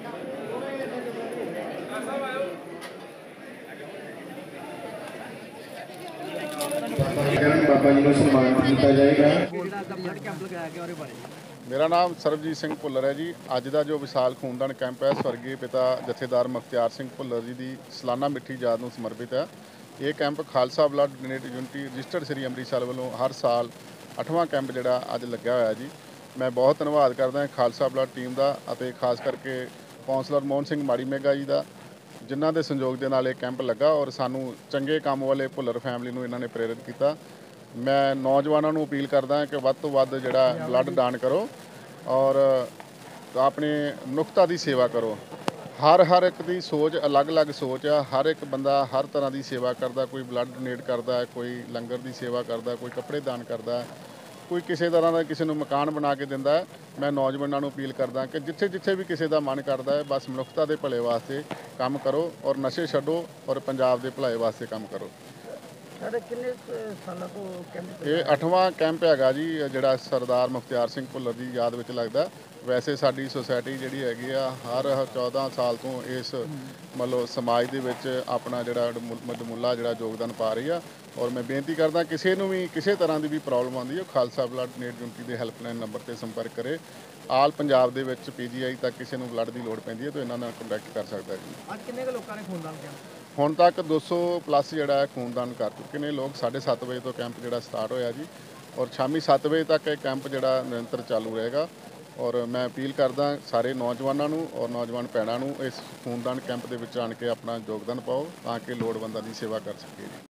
बाबा जी को सम्मान किया जाएगा। मेरा नाम सरबजीत सिंह भुल्लर है जी। अज का जो विशाल खूनदान कैंप है स्वर्गीय पिता जथेदार मुख्तियार सिंह भुल्लर जी की सालाना मिठी याद को समर्पित है। ये camp Khalsa blood donate unity registered Shri Amritsar वालों हर साल 8वां कैंप जोड़ा अज लग्या होया जी। मैं बहुत धन्यवाद करदा खालसा ब्लड टीम का, खास करके कौंसलर मोहन सिंह माड़ी मेगा जी का, जिन्हों के संयोग के नाल कैंप लगा और सानू चंगे काम वाले भुल्लर फैमिली को इन्होंने प्रेरित किया। मैं नौजवानों को अपील करदा कि वध तो वध जिहड़ा ब्लड दान करो और अपनी मनुखता की सेवा करो। हर एक की सोच अलग अलग सोच आ, हर एक बंदा हर तरह की सेवा करता, कोई ब्लड डोनेट करता है, कोई लंगर की सेवा करता, कोई कपड़े दान करता है, कोई किसी तरह का किसी को मकान बना के दिंदा है। मैं नौजवानों को अपील करदा कि जिथे जिथे भी किसी का मन करता है बस मनुखता के भले वास्ते काम करो और नशे छड्डो और पंजाब के भलाई वास्ते काम करो। ये 8वां कैंप है जी, जिहड़ा सरदार मुख्तियार सिंह भुल्लर की याद में लगता। वैसे साडी सोसाइटी जिहड़ी हैगी आ हर 14 साल तो इस मतलब समाज दे विच अपना जिहड़ा मदमूला जिहड़ा योगदान पा रही है। और मैं बेनती करदा किसी नूं भी किसी तरह की भी प्रॉब्लम आती है खालसा ब्लड डोनेट यूनिटी के हैल्पलाइन नंबर पर संपर्क करे। आल पंजाब दे विच PGI तक किसी नूं ब्लड की लोड़ पैंदी है तो इन्हां नाल कंटैक्ट कर सकता है जी। ਅੱਜ ਕਿੰਨੇ ਕੁ ਲੋਕਾਂ ਨੇ ਖੂਨਦਾਨ ਕੀਤਾ? ਹੁਣ तक 200 प्लस जोड़ा खूनदान कर चुके हैं लोग। 7:30 बजे तो कैंप जोड़ा स्टार्ट होया जी और शामी 7 बजे तक यह कैंप जोड़ा निरंतर चालू रहेगा। और मैं अपील करदा सारे नौजवानों और नौजवान भैनों इस खूनदान कैंप के आन के अपना योगदान पाओ ताकि लोड़वंदां की सेवा कर सके।